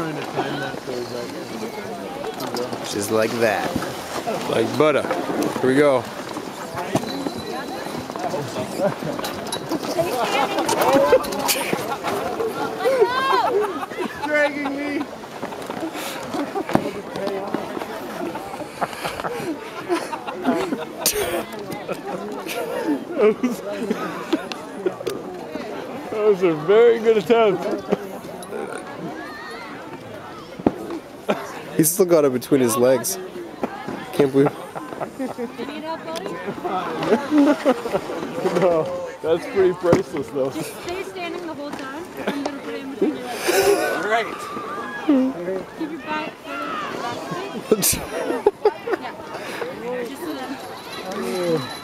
trying to time that so that. Just like that. Like butter. Here we go. It's dragging me. Those are very good attempts. He's still got it between his legs. Can't believe. No, that's pretty priceless though. Just stay standing the whole time. I'm gonna put it in between your legs. All right. Keep your back straight. Yeah. Just so that.